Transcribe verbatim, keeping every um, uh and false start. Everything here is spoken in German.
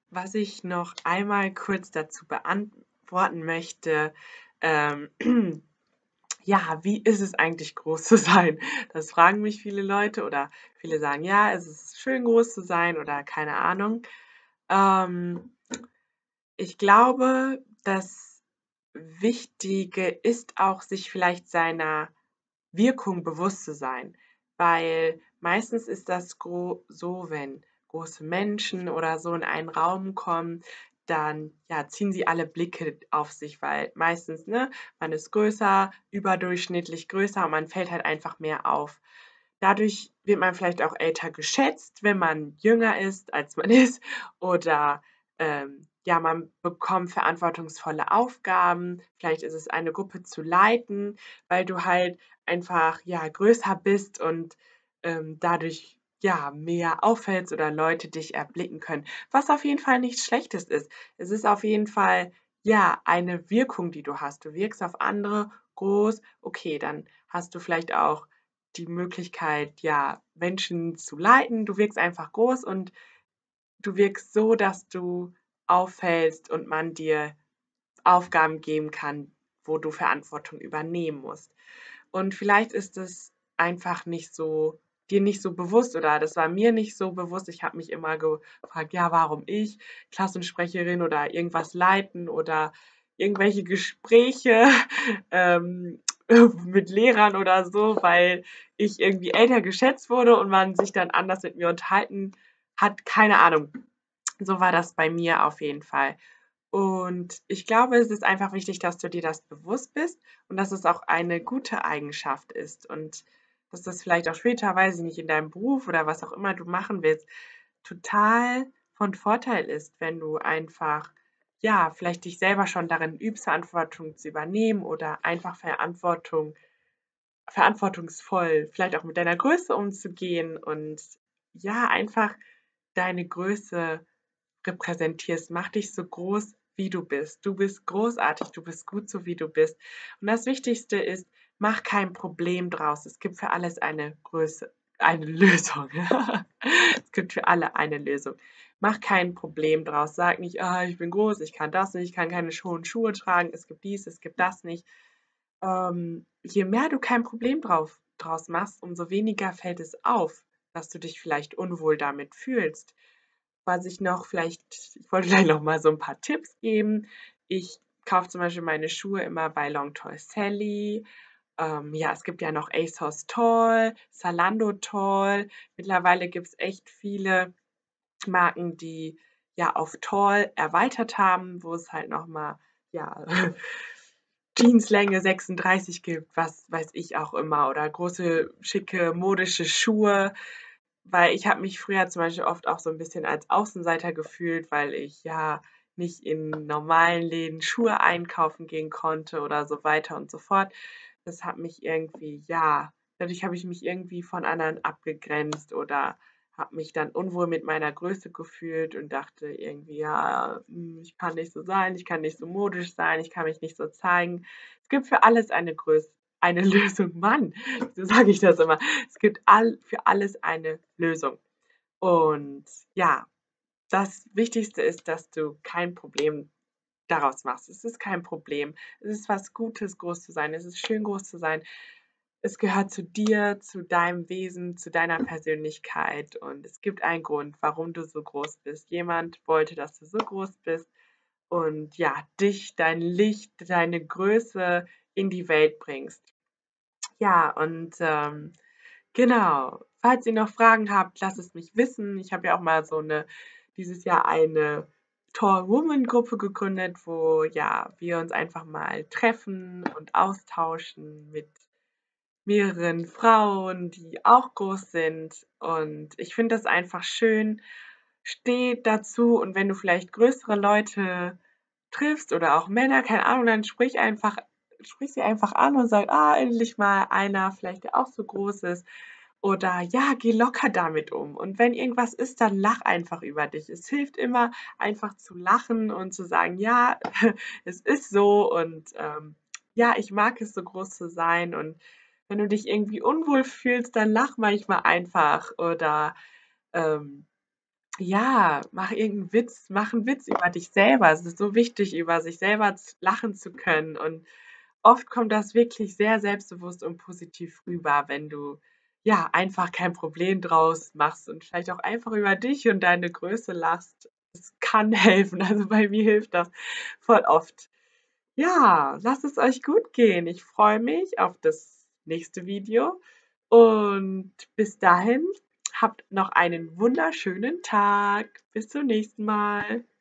Was ich noch einmal kurz dazu beantworten möchte, ähm, ja, wie ist es eigentlich, groß zu sein? Das fragen mich viele Leute oder viele sagen: „Ja, es ist schön, groß zu sein“ oder keine Ahnung. Ähm, ich glaube, das Wichtige ist auch, sich vielleicht seiner Wirkung bewusst zu sein, weil meistens ist das gro so, wenn große Menschen oder so in einen Raum kommen, dann, ja, ziehen sie alle Blicke auf sich, weil meistens, ne, man ist größer, überdurchschnittlich größer und man fällt halt einfach mehr auf. Dadurch wird man vielleicht auch älter geschätzt, wenn man jünger ist, als man ist oder, ähm, ja, man bekommt verantwortungsvolle Aufgaben. Vielleicht ist es eine Gruppe zu leiten, weil du halt einfach, ja, größer bist und, ähm, dadurch, ja, mehr auffällst oder Leute dich erblicken können, was auf jeden Fall nichts Schlechtes ist. Es ist auf jeden Fall, ja, eine Wirkung, die du hast. Du wirkst auf andere groß. Okay, dann hast du vielleicht auch die Möglichkeit, ja, Menschen zu leiten. Du wirkst einfach groß und du wirkst so, dass du auffällst und man dir Aufgaben geben kann, wo du Verantwortung übernehmen musst. Und vielleicht ist es einfach nicht so dir nicht so bewusst oder das war mir nicht so bewusst. Ich habe mich immer gefragt: „Ja, warum ich? Klassensprecherin oder irgendwas leiten oder irgendwelche Gespräche, ähm, mit Lehrern oder so, weil ich irgendwie älter geschätzt wurde und man sich dann anders mit mir unterhalten hat.“ Keine Ahnung. So war das bei mir auf jeden Fall. Und ich glaube, es ist einfach wichtig, dass du dir das bewusst bist und dass es auch eine gute Eigenschaft ist und dass das vielleicht auch später, weiß ich nicht, in deinem Beruf oder was auch immer du machen willst, total von Vorteil ist, wenn du einfach, ja, vielleicht dich selber schon darin übst, Verantwortung zu übernehmen oder einfach Verantwortung verantwortungsvoll vielleicht auch mit deiner Größe umzugehen und ja, einfach deine Größe repräsentierst. Mach dich so groß, wie du bist. Du bist großartig, du bist gut so, wie du bist. Und das Wichtigste ist, mach kein Problem draus. Es gibt für alles eine Größe eine Lösung. Es gibt für alle eine Lösung. Mach kein Problem draus. Sag nicht: „Ah, ich bin groß, ich kann das nicht, ich kann keine hohen Schuhe tragen, es gibt dies, es gibt das nicht.“ Ähm, je mehr du kein Problem drauf draus machst, umso weniger fällt es auf, dass du dich vielleicht unwohl damit fühlst. Was ich noch vielleicht ich wollte gleich noch mal so 'n paar Tipps geben. Ich kaufe zum Beispiel meine Schuhe immer bei Long Tall Sally. Ähm, ja, es gibt ja noch ASOS Tall, Zalando Tall. Mittlerweile gibt's echt viele Marken, die ja auf Tall erweitert haben, wo es halt noch mal, ja, Jeanslänge sechsunddreißig gibt, was weiß ich auch immer oder große, schicke, modische Schuhe. Weil ich habe mich früher zum Beispiel oft auch so 'n bisschen als Außenseiter gefühlt, weil ich ja nicht in normalen Läden Schuhe einkaufen gehen konnte oder so weiter und so fort. Das hat mich irgendwie ja, dadurch habe ich mich irgendwie von anderen abgegrenzt oder habe mich dann unwohl mit meiner Größe gefühlt und dachte irgendwie: „Ja, hm, ich kann nicht so sein, ich kann nicht so modisch sein, ich kann mich nicht so zeigen.“ Es gibt für alles eine Größ eine Lösung. Mann, wieso sage ich das immer? Es gibt all für alles eine Lösung. Und ja, das Wichtigste ist, dass du kein Problem daraus machst. Es ist kein Problem. Es ist was Gutes, groß zu sein. Es ist schön, groß zu sein. Es gehört zu dir, zu deinem Wesen, zu deiner Persönlichkeit und es gibt einen Grund, warum du so groß bist. Jemand wollte, dass du so groß bist und ja, dich, dein Licht, deine Größe in die Welt bringst. Ja, und, ähm, genau. Falls ihr noch Fragen habt, lasst es mich wissen. Ich habe ja auch mal so 'ne dieses Jahr eine Tall Woman Gruppe gegründet, wo, ja, wir uns einfach mal treffen und austauschen mit mehreren Frauen, die auch groß sind. Und ich finde das einfach schön. Steh dazu und wenn du vielleicht größere Leute triffst oder auch Männer, keine Ahnung, dann sprich einfach sprich sie einfach an und sag: „Ah, endlich mal einer, vielleicht der auch so groß ist.“ Oder ja, geh locker damit um. Und wenn irgendwas ist, dann lach einfach über dich. Es hilft immer, einfach zu lachen und zu sagen: „Ja, es ist so und, ähm, ja, ich mag es, so groß zu sein.“ Und wenn du dich irgendwie unwohl fühlst, dann lach manchmal einfach oder, ähm Ja, mach irgend 'n Witz mach 'n Witz über dich selber. Es ist so wichtig, über sich selber z lachen zu können und oft kommt das wirklich sehr selbstbewusst und positiv rüber, wenn du, ja, einfach kein Problem draus machst und vielleicht auch einfach über dich und deine Größe lachst. Es kann helfen, also, bei mir hilft das voll oft. Ja, lasst es euch gut gehen. Ich freue mich auf das nächste Video und bis dahin habt noch einen wunderschönen Tag. Bis zum nächsten Mal.